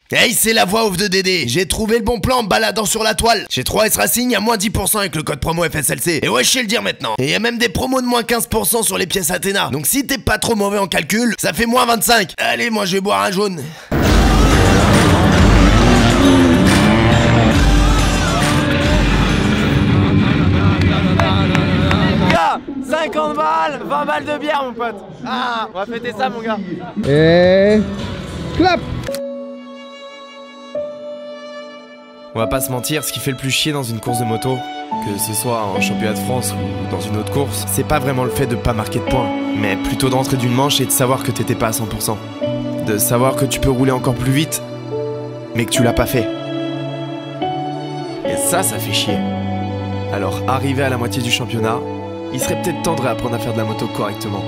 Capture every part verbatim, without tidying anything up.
Hey, c'est la voix off de Dédé. J'ai trouvé le bon plan en me baladant sur la toile. Chez trois S Racing, à moins dix pour cent avec le code promo F S L C. Et ouais, je sais le dire maintenant. Et y a même des promos de moins quinze pour cent sur les pièces Athéna. Donc si t'es pas trop mauvais en calcul, ça fait moins vingt-cinq. Allez, moi je vais boire un jaune. cinquante balles, vingt balles de bière mon pote. Ah, on va fêter ça mon gars. Et... clap. On va pas se mentir, ce qui fait le plus chier dans une course de moto, que ce soit en championnat de France ou dans une autre course, c'est pas vraiment le fait de pas marquer de points, mais plutôt d'entrer d'une manche et de savoir que t'étais pas à cent pour cent. De savoir que tu peux rouler encore plus vite, mais que tu l'as pas fait. Et ça, ça fait chier. Alors, arrivé à la moitié du championnat, il serait peut-être temps de réapprendre à faire de la moto correctement.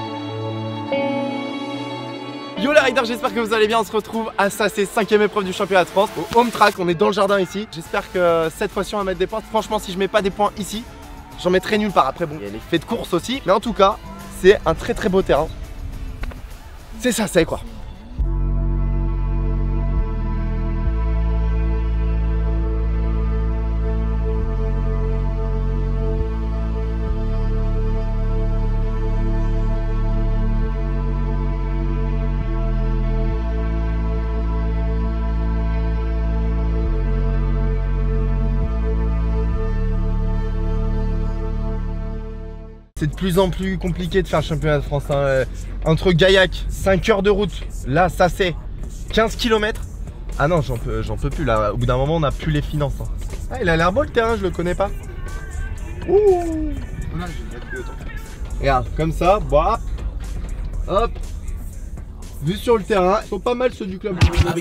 Yo les riders, j'espère que vous allez bien, on se retrouve à ça, c'est cinquième épreuve du championnat de France au home track, on est dans le jardin ici. J'espère que cette fois-ci on va mettre des points. Franchement, si je mets pas des points ici, j'en mettrai nulle part. Après bon, il y a les faits de course aussi, mais en tout cas, c'est un très très beau terrain. C'est ça, c'est quoi. C'est de plus en plus compliqué de faire le championnat de France hein. Entre Gaillac, cinq heures de route, là ça c'est quinze kilomètres. Ah non, j'en peux, j'en peux plus là, au bout d'un moment on n'a plus les finances hein. Ah, il a l'air beau le terrain, je le connais pas. Ouh. Regarde, comme ça, bah, hop, vue sur le terrain, ils sont pas mal ceux du club.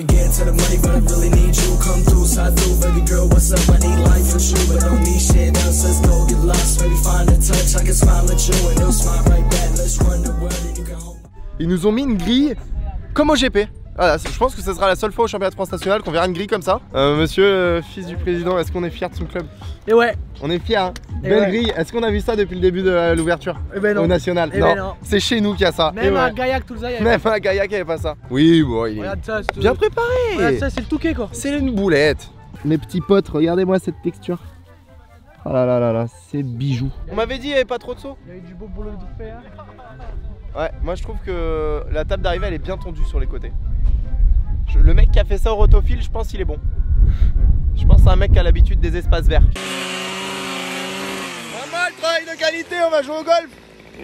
Ils nous ont mis une grille comme au G P. Voilà, je pense que ce sera la seule fois au championnat de France national qu'on verra une grille comme ça. Euh, monsieur, euh, fils du président, est-ce qu'on est fier de son club? Et ouais. On est fiers, hein. Belle ouais. Grille. Est-ce qu'on a vu ça depuis le début de euh, l'ouverture ben au national? Et non, ben non. C'est chez nous qu'il y a ça. Même ouais. à Gaillac, tout ça. Même à Gaillac, il n'y avait pas ça. Oui, bon, il est ça, bien préparé. Regarde ça, c'est le touquet quoi. C'est une boulette. Mes petits potes, regardez-moi cette texture. Oh là là là là, c'est bijou. On m'avait dit il n'y avait pas trop de sauts. Il y avait du beau boulot de faire. Ouais, moi je trouve que la table d'arrivée elle est bien tendue sur les côtés. Je, le mec qui a fait ça au rotophile, je pense qu'il est bon. Je pense à un mec qui a l'habitude des espaces verts. Pas mal, travail de qualité, on va jouer au golf.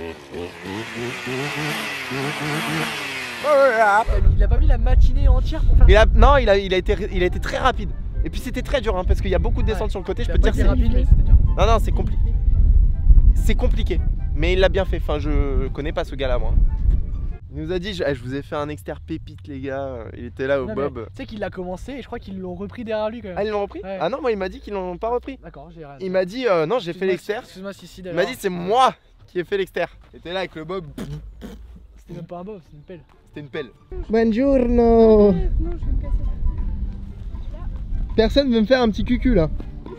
Il a pas mis la matinée entière pour faire il a, Non, il a, il, a été, il a été très rapide. Et puis c'était très dur hein, parce qu'il y a beaucoup de descentes ouais. sur le côté, je peux te dire c'est rapide, mais dur. Non, non, c'est compliqué. C'est compliqué, mais il l'a bien fait. Enfin, je connais pas ce gars-là, moi. Il nous a dit, je, je vous ai fait un externe pépite, les gars. Il était là au non, Bob. Tu sais qu'il l'a commencé et je crois qu'ils l'ont repris derrière lui quand même. Ah, ils l'ont repris ouais. Ah non, moi il m'a dit qu'ils l'ont pas repris. D'accord, j'ai rien. Il m'a dit, euh, non, j'ai fait l'externe. Excuse-moi si si. Il m'a dit, c'est moi qui ai fait l'externe. Il était là avec le Bob. C'était même pas un Bob, c'était une pelle. C'était une pelle. Buongiorno. Personne veut me faire un petit cucu là.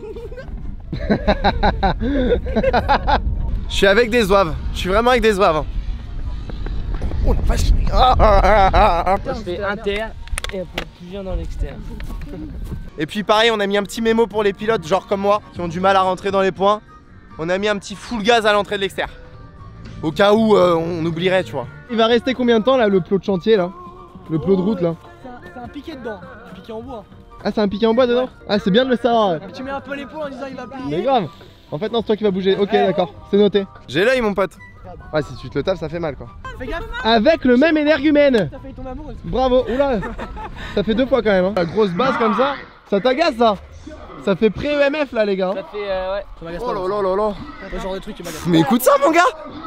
Je suis avec des zouaves. Je suis vraiment avec des zouaves. Oh la vache. Ah, ah, ah, ah, ah. Je fais inter et après tu viens dans l'externe. Et puis pareil, on a mis un petit mémo pour les pilotes, genre comme moi, qui ont du mal à rentrer dans les points. On a mis un petit full gaz à l'entrée de l'externe. Au cas où euh, on oublierait, tu vois. Il va rester combien de temps là, le plot de chantier là? Le plot de route là? C'est un, un piquet dedans, un piquet en bois. Ah, c'est un piquet en bois dedans? Ouais. Ah, c'est bien de le savoir. Tu mets un peu les points en disant il va plier. Mais grave. En fait, non, c'est toi qui vas bouger. Ok, ouais. D'accord, c'est noté. J'ai l'œil, mon pote. Ouais, si tu te le tapes, ça fait mal quoi. Fais gaffe. Avec le même énergumène. T'as failli tomber amoureux. Bravo, oula. Ça fait deux fois quand même. Hein. La grosse base comme ça, ça t'agace ça? Ça fait pré-E M F là, les gars. Ça fait, euh, ouais. Ça m'agace oh là là là là. Ce genre de truc qui m'agace. Mais écoute ça, mon gars.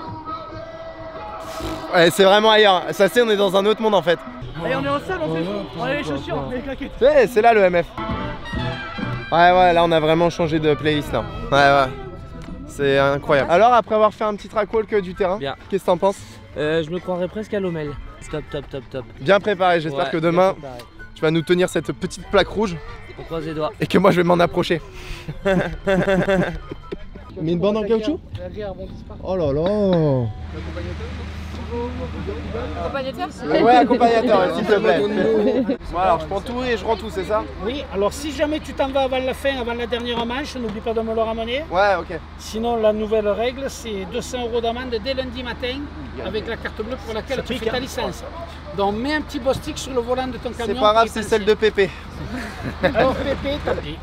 Ouais, c'est vraiment ailleurs. Ça, c'est, on est dans un autre monde en fait. Et on est en salle en plus. On a les chaussures, on a les claquettes. C'est, c'est là le M F. Ouais, ouais, là on a vraiment changé de playlist là. Ouais, ouais. C'est incroyable. Alors, après avoir fait un petit track walk du terrain, qu'est-ce que t'en penses? euh, Je me croirais presque à Lommel. Top, top, top, top. Bien préparé, j'espère ouais, que demain, tu vas nous tenir cette petite plaque rouge. On croise les doigts. Et que moi je vais m'en approcher. Mais une bande en caoutchouc? Oh là là. Accompagnateur? Ouais, accompagnateur, s'il te plaît. Bon, alors je prends tout et je rends tout, c'est ça? Oui, alors si jamais tu t'en vas avant la fin, avant la dernière manche, n'oublie pas de me le ramener. Ouais, ok. Sinon, la nouvelle règle, c'est deux cents euros d'amende dès lundi matin avec la carte bleue pour laquelle tu fais ta licence. Donc mets un petit beau stick sur le volant de ton camion. C'est pas grave, c'est celle de Pépé. Alors Pépé, tant pis.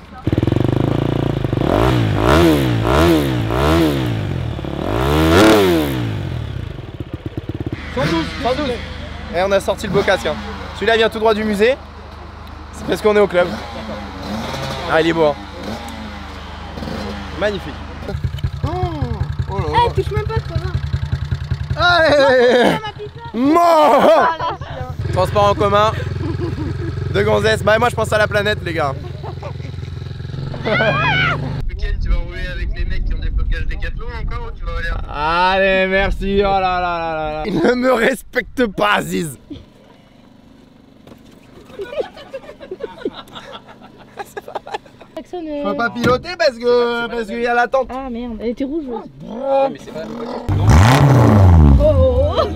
cent douze, cent douze. Et on a sorti le beau casque. Hein. Celui-là vient tout droit du musée. C'est parce qu'on est au club. Ah, il est beau. Hein. Magnifique. Oh, oh là là. Eh, touche même pas toi, non. Allez, mort. Transport en commun. De gonzesse. Bah moi je pense à la planète les gars. Tu vas rouler avec les mecs qui ont des blocages Décathlon encore ou tu vas aller à... Allez, merci. Oh là là là là là. Il ne me respecte pas, Aziz. Faut pas piloter parce que parce qu'il y a l'attente. Ah merde, elle était rouge. Oh. Mais c'est pas Oh, oh.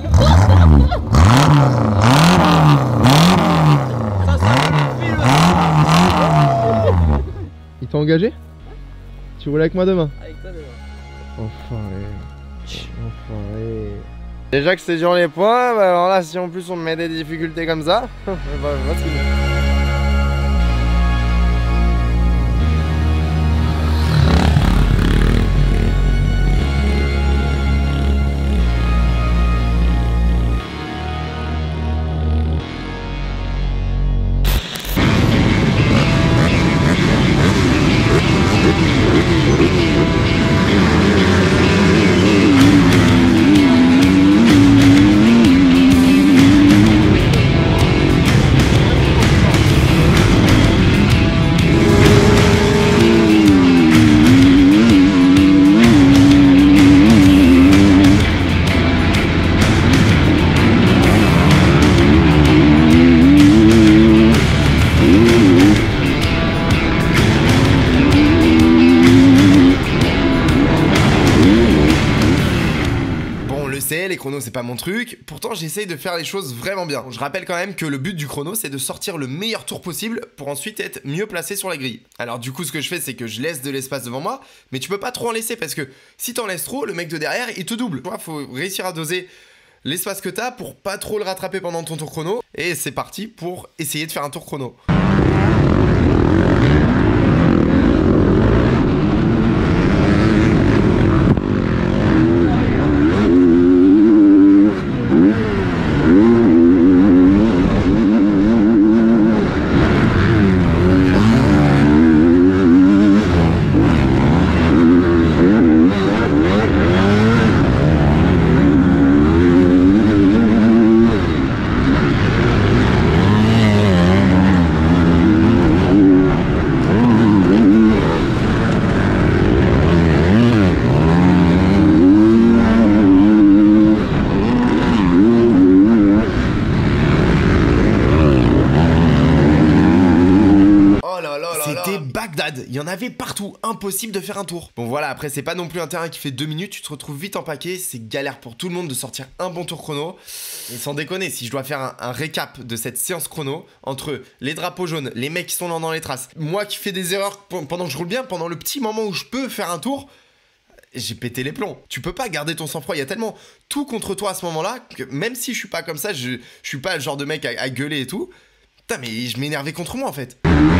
Il t'a engagé? Tu roules avec moi demain? Avec toi demain. Enfoiré. Enfoiré. Déjà que c'est dur les points, bah alors là si en plus on me met des difficultés comme ça, bah, bah, c'est bien. Les chronos c'est pas mon truc, pourtant j'essaye de faire les choses vraiment bien. Je rappelle quand même que le but du chrono c'est de sortir le meilleur tour possible pour ensuite être mieux placé sur la grille. Alors du coup ce que je fais c'est que je laisse de l'espace devant moi, mais tu peux pas trop en laisser parce que si t'en laisses trop, le mec de derrière il te double. Tu vois, faut réussir à doser l'espace que t'as pour pas trop le rattraper pendant ton tour chrono. Et c'est parti pour essayer de faire un tour chrono. C'était Bagdad, il y en avait partout, impossible de faire un tour. Bon voilà, après c'est pas non plus un terrain qui fait deux minutes, tu te retrouves vite en paquet, c'est galère pour tout le monde de sortir un bon tour chrono. Et sans déconner, si je dois faire un, un récap de cette séance chrono, entre les drapeaux jaunes, les mecs qui sont lents dans les traces, moi qui fais des erreurs pendant que je roule bien, pendant le petit moment où je peux faire un tour, j'ai pété les plombs. Tu peux pas garder ton sang-froid, il y a tellement tout contre toi à ce moment-là, que même si je suis pas comme ça, je, je suis pas le genre de mec à, à gueuler et tout, putain mais je m'énervais contre moi en fait.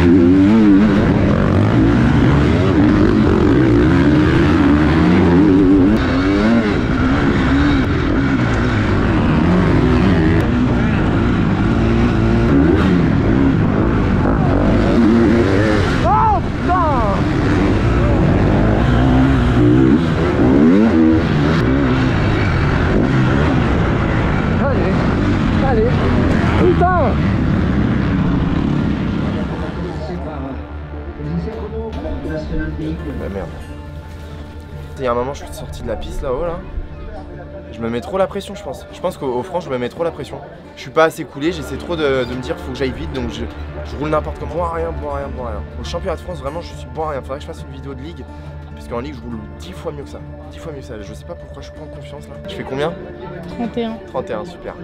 Bah merde. Il y a un moment je suis sorti de la piste là-haut là. Je me mets trop la pression je pense. Je pense qu'au franc je me mets trop la pression. Je suis pas assez coulé, j'essaie trop de, de me dire faut que j'aille vite donc je, je roule n'importe comment. Bon à rien, bon à rien, bon à rien. Au championnat de France vraiment je suis bon à rien. Faudrait que je fasse une vidéo de ligue. parce qu'en ligue je roule dix fois mieux que ça. dix fois mieux que ça. Je sais pas pourquoi je prends confiance là. Je fais combien? trente et un. trente et un, super.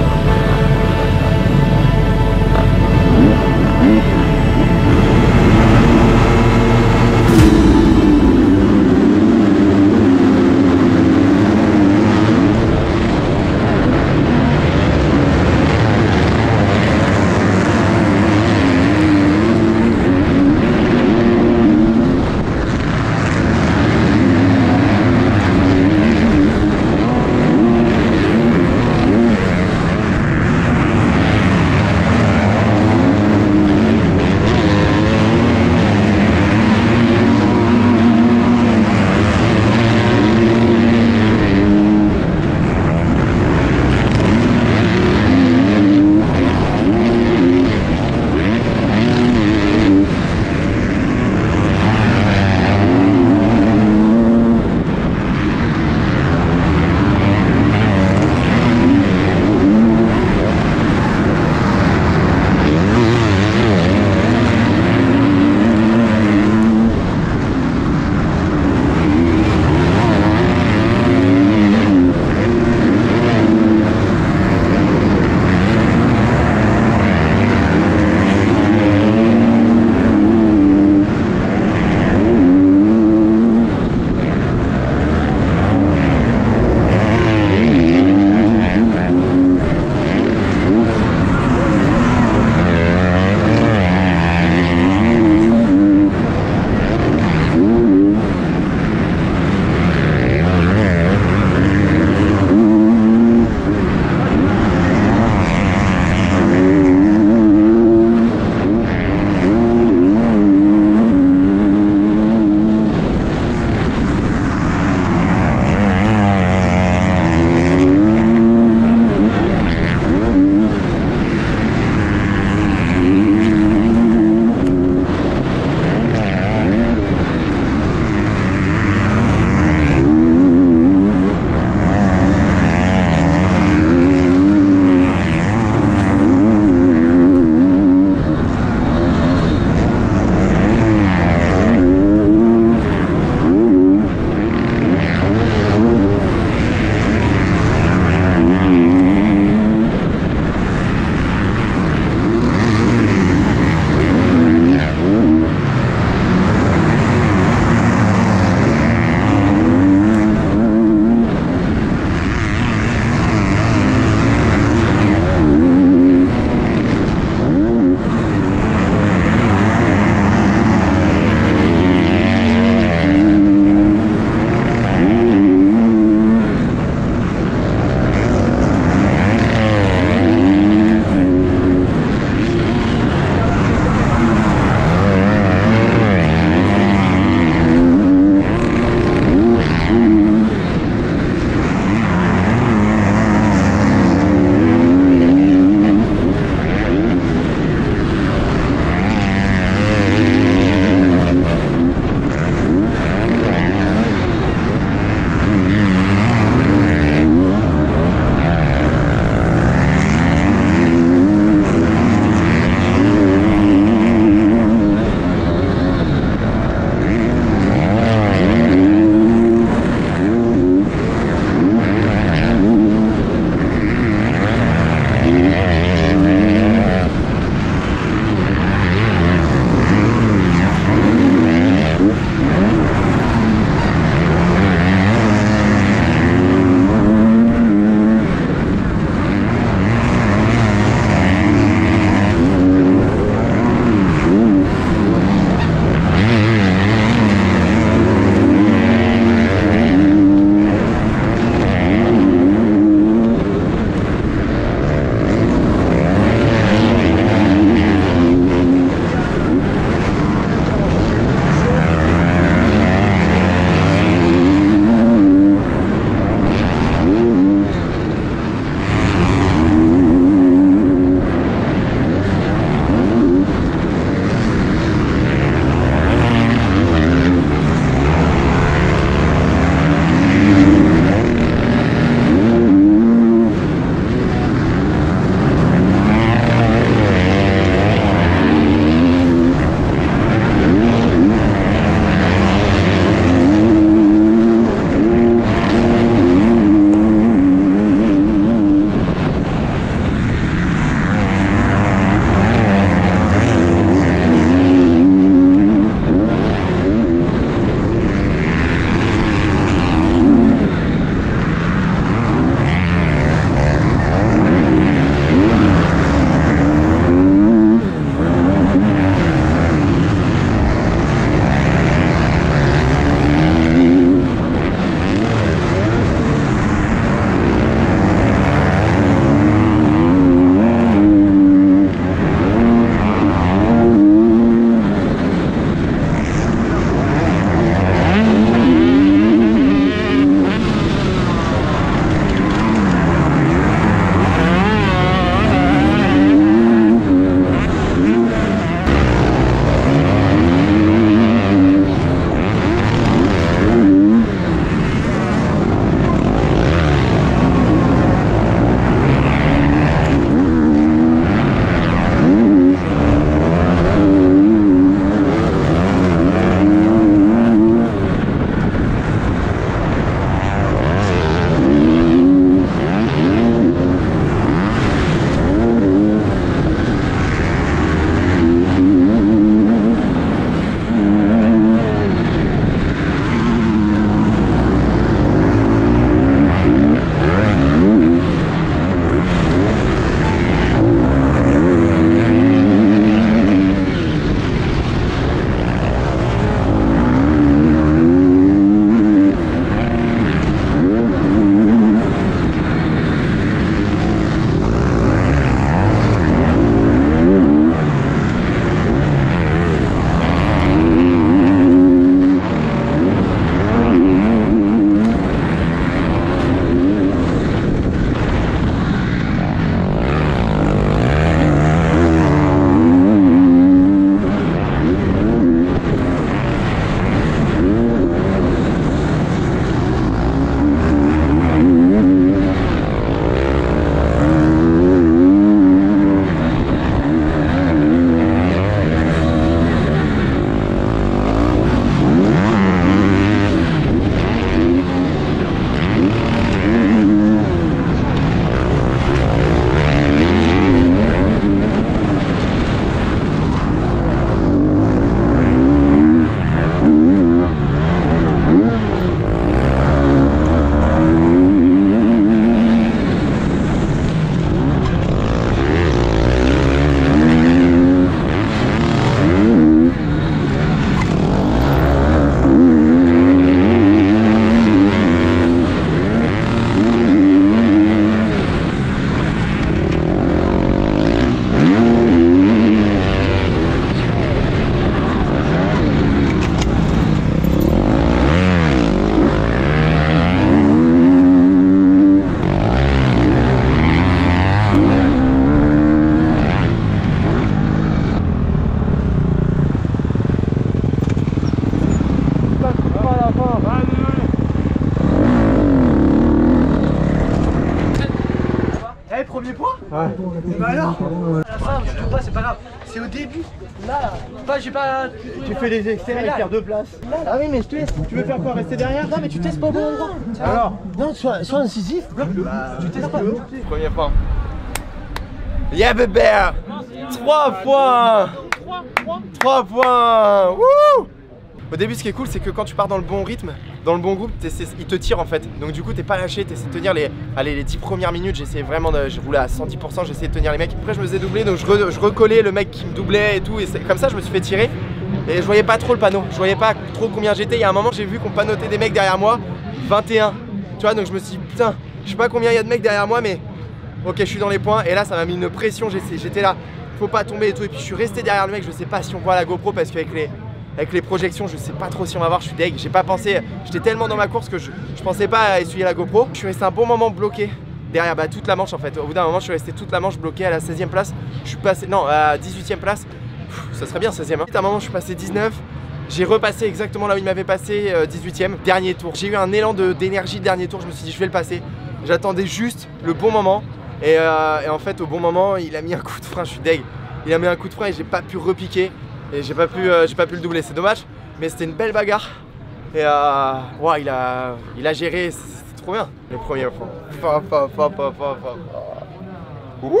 premier point? Ouais. Bah alors? À la fin, je trouve pas, c'est pas grave. C'est au début. Là, pas, j'ai pas. Tu fais les externes et faire deux places. Ah oui, mais je te laisse. Tu veux faire quoi? Rester derrière? Non, mais tu testes pas au bon endroit. Alors? Non, sois, sois incisif, bloque-le. Tu testes pas. Premier point. Yeah bébé. trois points. trois points. Wouh! Au début, ce qui est cool, c'est que quand tu pars dans le bon rythme, dans le bon groupe, ils te tirent en fait. Donc du coup, t'es pas lâché, t'essaies de tenir les, allez, les dix premières minutes. J'essayais vraiment de, je roulais à cent dix pour cent, j'essayais de tenir les mecs. Après, je me faisais doubler, donc je, re, je recollais le mec qui me doublait et tout. Et comme ça, je me suis fait tirer. Et je voyais pas trop le panneau, je voyais pas trop combien j'étais. Il y a un moment, j'ai vu qu'on panotait des mecs derrière moi, vingt et un. Tu vois, donc je me suis dit, putain, je sais pas combien il y a de mecs derrière moi, mais ok, je suis dans les points. Et là, ça m'a mis une pression, j'étais là, faut pas tomber et tout. Et puis je suis resté derrière le mec, je sais pas si on voit la GoPro parce qu'avec les. Avec les projections, je sais pas trop si on va voir, je suis deg, j'ai pas pensé, j'étais tellement dans ma course que je, je pensais pas à essuyer la GoPro. Je suis resté un bon moment bloqué derrière bah, toute la manche en fait. Au bout d'un moment, je suis resté toute la manche bloqué à la seizième place. Je suis passé, non, à la dix-huitième place. Pff, ça serait bien seizième. Hein. À un moment, je suis passé dix-neuf. J'ai repassé exactement là où il m'avait passé, euh, dix-huitième, dernier tour. J'ai eu un élan d'énergie dernier tour, je me suis dit je vais le passer. J'attendais juste le bon moment. Et, euh, et en fait, au bon moment, il a mis un coup de frein, je suis deg. Il a mis un coup de frein et j'ai pas pu repiquer. Et j'ai pas pu euh, j'ai pas pu le doubler, c'est dommage, mais c'était une belle bagarre. Et euh, ouais, il a il a géré, c'était trop bien. Les premiers points. Pa, pa, pa, pa, pa, pa. Ouh.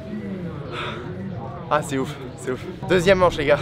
Ah c'est ouf, c'est ouf. Deuxième manche les gars.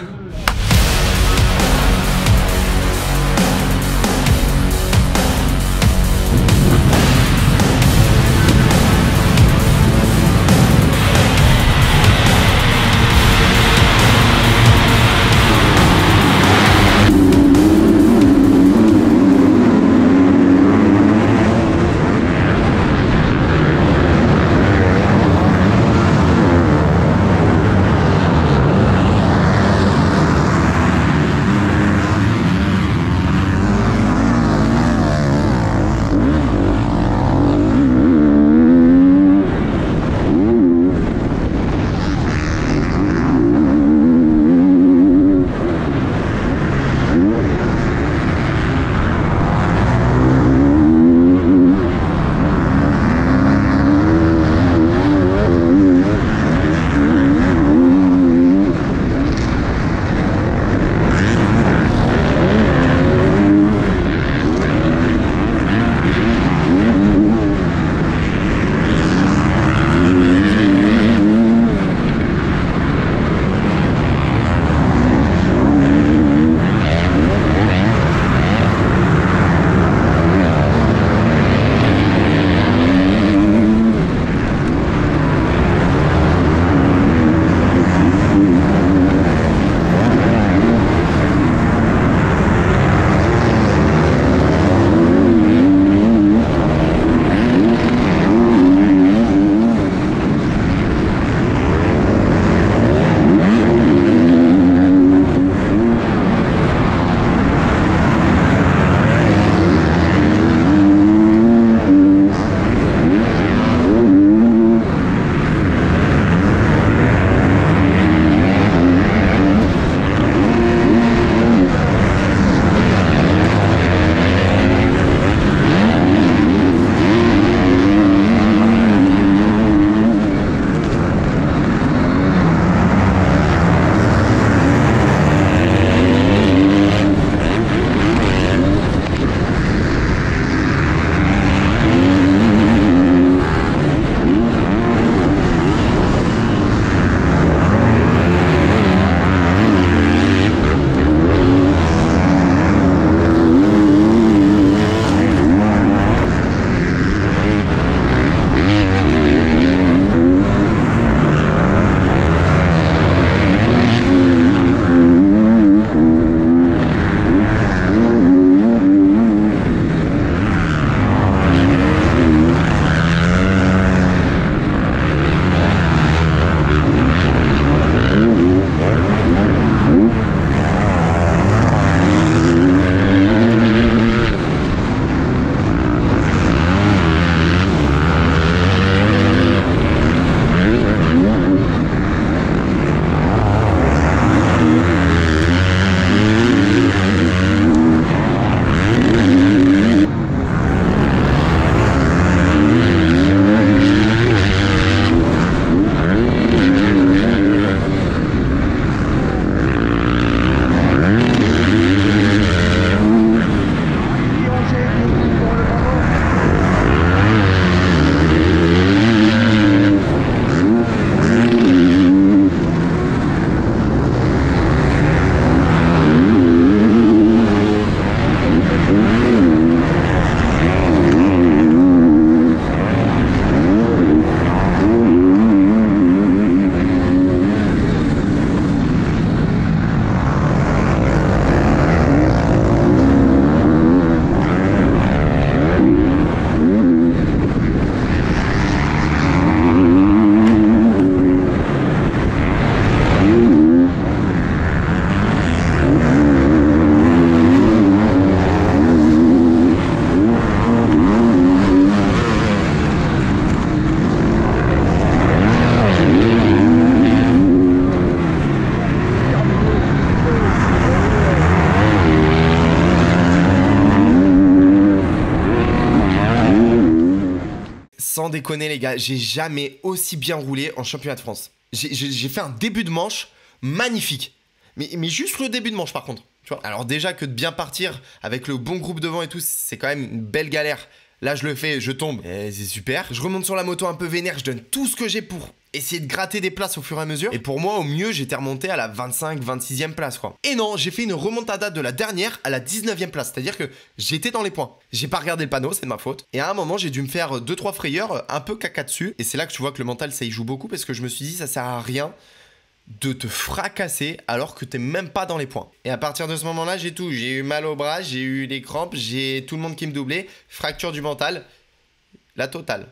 Sans déconner les gars, j'ai jamais aussi bien roulé en championnat de France. J'ai fait un début de manche magnifique. Mais, mais juste le début de manche par contre. Tu vois. Alors déjà que de bien partir avec le bon groupe devant et tout, c'est quand même une belle galère. Là je le fais, je tombe, c'est super. Je remonte sur la moto un peu vénère, je donne tout ce que j'ai pour essayer de gratter des places au fur et à mesure. Et pour moi au mieux j'étais remonté à la vingt-cinq vingt-sixième place quoi. Et non, j'ai fait une remontada de la dernière à la dix-neuvième place. C'est à dire que j'étais dans les points. J'ai pas regardé le panneau, c'est de ma faute. Et à un moment j'ai dû me faire deux trois frayeurs, un peu caca dessus. Et c'est là que tu vois que le mental ça y joue beaucoup. Parce que je me suis dit ça sert à rien de te fracasser alors que t'es même pas dans les points. Et à partir de ce moment-là, j'ai tout. J'ai eu mal au bras, j'ai eu les crampes, j'ai tout le monde qui me doublait, fracture du mental, la totale.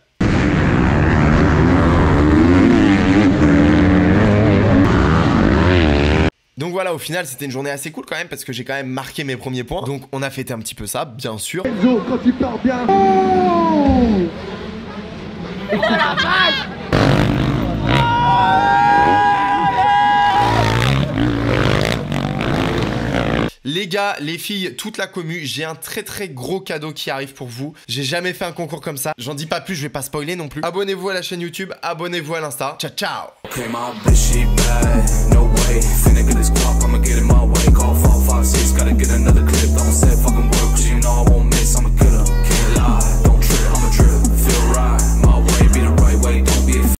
Donc voilà, au final, c'était une journée assez cool quand même parce que j'ai quand même marqué mes premiers points. Donc on a fêté un petit peu ça, bien sûr. Enzo, quand tu pars bien. Oh, oh la vache. Les gars, les filles, toute la commu, j'ai un très très gros cadeau qui arrive pour vous. J'ai jamais fait un concours comme ça. J'en dis pas plus, je vais pas spoiler non plus. Abonnez-vous à la chaîne YouTube, abonnez-vous à l'Insta. Ciao ciao.